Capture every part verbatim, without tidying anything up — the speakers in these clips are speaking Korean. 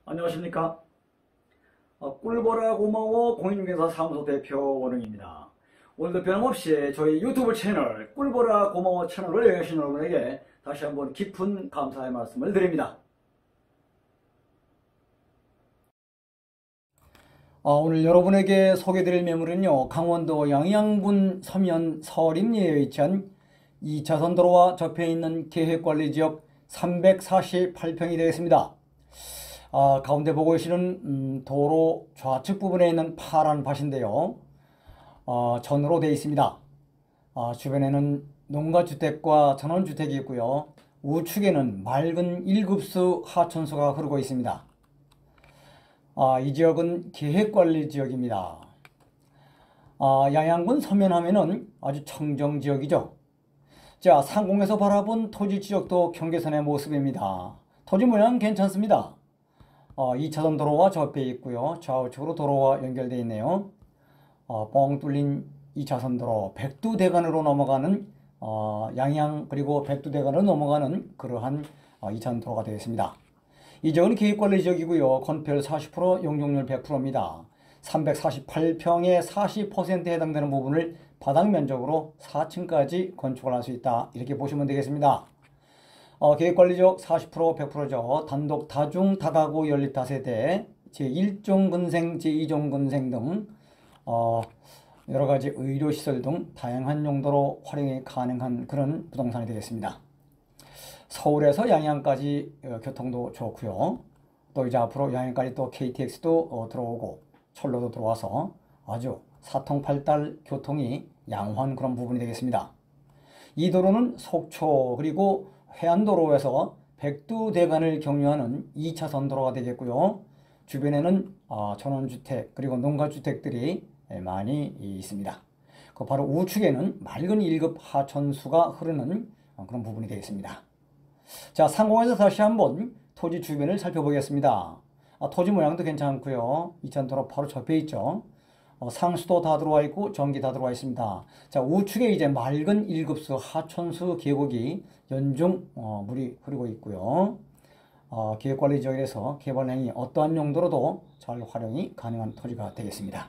안녕하십니까. 어, 꿀보라 고마워 공인중개사 사무소 대표 원흥입니다. 오늘도 변함없이 저희 유튜브 채널 꿀보라 고마워 채널을 여행하신 여러분에게 다시 한번 깊은 감사의 말씀을 드립니다. 어, 오늘 여러분에게 소개드릴 매물은요, 강원도 양양군 서면 서림리에 위치한 이 차선 도로와 접해 있는 계획관리지역 삼백사십팔 평이 되겠습니다. 아, 가운데 보고 계시는 음, 도로 좌측 부분에 있는 파란 밭인데요, 어, 전으로 되어 있습니다. 아, 주변에는 농가주택과 전원주택이 있고요, 우측에는 맑은 일 급수 하천수가 흐르고 있습니다. 아, 이 지역은 계획관리 지역입니다. 아, 양양군 서면하면은 아주 청정지역이죠. 자, 상공에서 바라본 토지 지역도 경계선의 모습입니다. 토지 모양 괜찮습니다. 어, 이 차선 도로와 접해 있고요, 좌우측으로 도로와 연결되어 있네요. 어, 뻥 뚫린 이 차선 도로, 백두대간으로 넘어가는 어, 양양 그리고 백두대간으로 넘어가는 그러한 어, 이 차선 도로가 되겠습니다. 이 지역은 계획관리 지역이고요, 건폐율 사십 퍼센트, 용적률 백 퍼센트입니다. 삼백사십팔 평의 사십 퍼센트에 해당되는 부분을 바닥 면적으로 사 층까지 건축을 할 수 있다, 이렇게 보시면 되겠습니다. 어, 계획관리지역 사십 퍼센트, 백 퍼센트죠. 단독 다중 다가구 연립 다세대, 제일 종 근생, 제이 종 근생 등 어, 여러가지 의료시설 등 다양한 용도로 활용이 가능한 그런 부동산이 되겠습니다. 서울에서 양양까지 어, 교통도 좋고요. 또 이제 앞으로 양양까지 또 케이티엑스도 어, 들어오고 철로도 들어와서 아주 사통팔달 교통이 양호한 그런 부분이 되겠습니다. 이 도로는 속초 그리고 해안도로에서 백두대간을 경유하는 이 차선 도로가 되겠고요. 주변에는 어, 전원주택 그리고 농가주택들이 많이 있습니다. 그 바로 우측에는 맑은 일 급 하천수가 흐르는 그런 부분이 되겠습니다. 자, 상공에서 다시 한번 토지 주변을 살펴보겠습니다. 아, 토지 모양도 괜찮고요. 이 차선 도로 바로 접해 있죠. 어, 상수도 다 들어와 있고 전기 다 들어와 있습니다. 자, 우측에 이제 맑은 일 급수 하천수 계곡이 연중 어, 물이 흐르고 있고요. 어, 계획관리 지역에서 개발행위 어떠한 용도로도 잘 활용이 가능한 토지가 되겠습니다.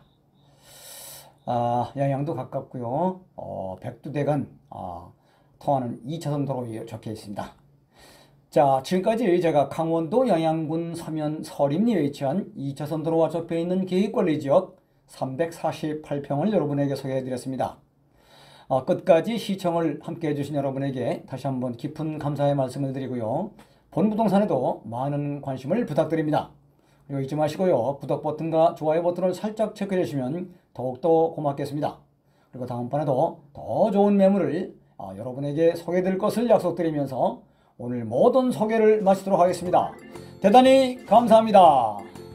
아, 양양도 가깝고요. 어, 백두대간 어, 통하는 이 차선 도로에 적혀 있습니다. 자, 지금까지 제가 강원도 양양군 서면 서림리에 위치한 이 차선 도로와 접해 있는 계획관리 지역 삼백사십팔 평을 여러분에게 소개해 드렸습니다. 어, 끝까지 시청을 함께 해주신 여러분에게 다시 한번 깊은 감사의 말씀을 드리고요, 본 부동산에도 많은 관심을 부탁드립니다. 그리고 잊지 마시고요, 구독 버튼과 좋아요 버튼을 살짝 체크해 주시면 더욱더 고맙겠습니다. 그리고 다음번에도 더 좋은 매물을 어, 여러분에게 소개해 드릴 것을 약속드리면서 오늘 모든 소개를 마치도록 하겠습니다. 대단히 감사합니다.